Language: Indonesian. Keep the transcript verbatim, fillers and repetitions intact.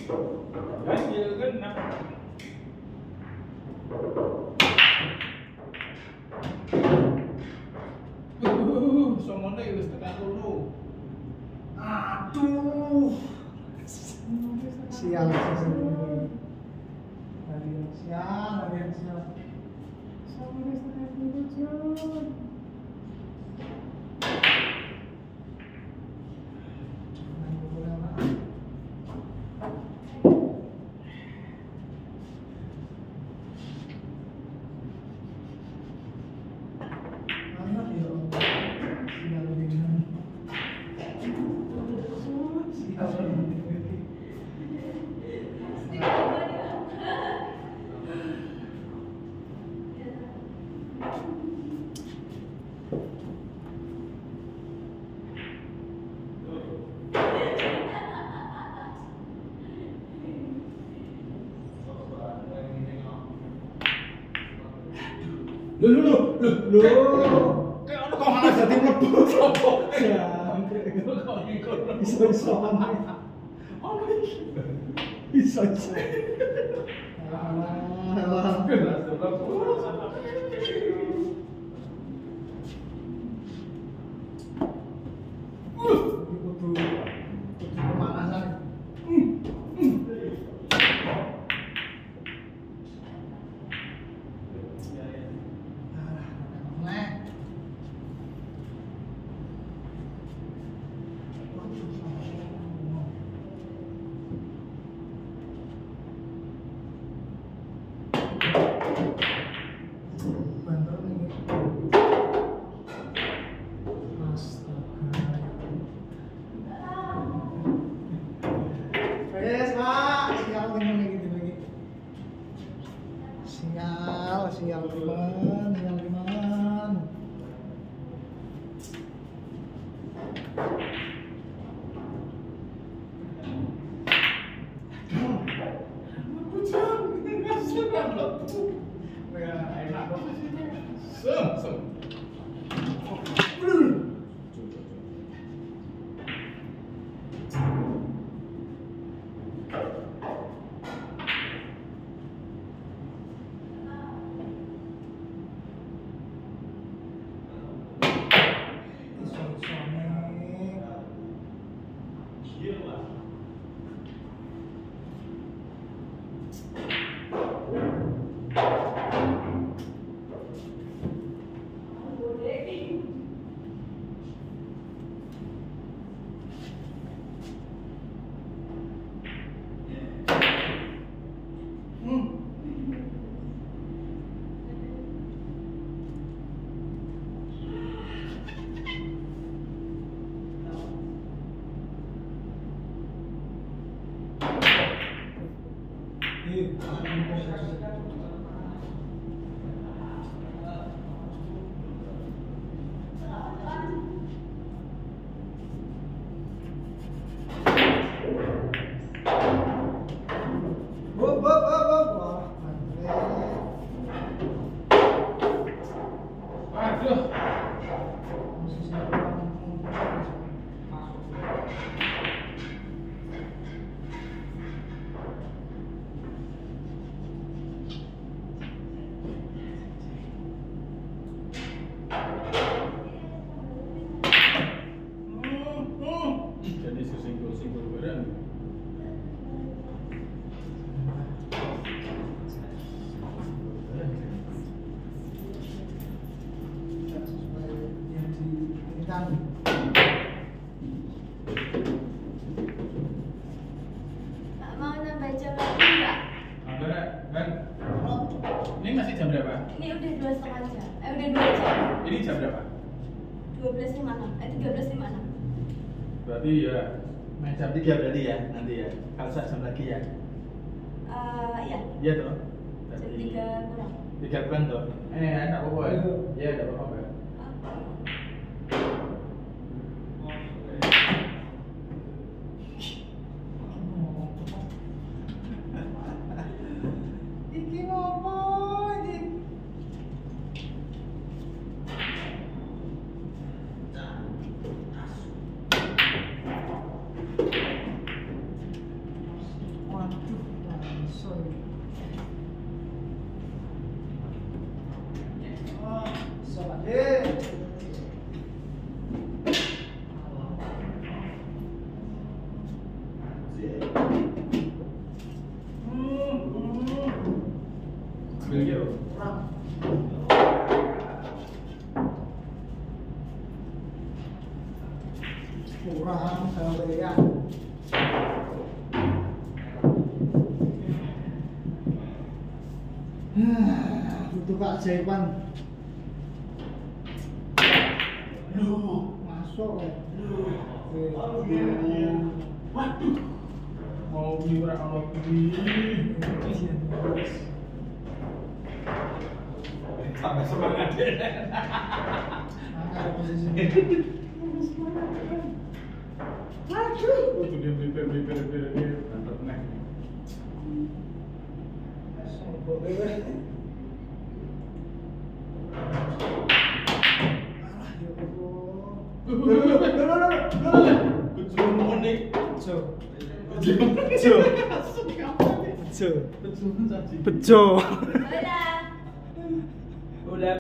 Ganjil genap. Uh, somone wis tekan kono. Aduh. Sial sial. Hari sial, hari sial. Somone wis tekan kono, Jon. Lho lho lho lho lho. Kayak ono kok malah dadi mlebu sopo. Ya, kok ngikut iso-iso ae. Ono iki. Iso-iso. Alah, alah. Sial, sial teman, sial teman. Bujang, sudah mlebu. Ya enak kok. Sem, sem. Jadi singgul-singgul bareng. Pak mau nambah jam lagi nggak? Ada kan? Ini masih jam berapa? Ini udah dua setengah jam. Eh udah dua jam. Ini jam berapa? Dua belas lima enam. Eh tiga belas lima enam. Berarti ya main jam tiga berarti ya nanti ya. Kalau saya jam lagi ya. Eh iya. Iya toh. Jam tiga kurang. Tiga kurang toh. Eh enggak apa-apa ya. Iya enggak apa-apa. Iki ngopo iki? kurang sama ya. Butuh keajaiban. Loh, Masuk ya. Loh. Waduh. Mau nyurah kalau gini. Sampai semangat deh. Angkat posisi. Aduh, tuh dia beli-beli beli-beli dia mantap nih. Sombong kowe. Bejo monik. Bejo. Bejo. Bejo. Bejo. Bejo. Bejo. Udah. Udah.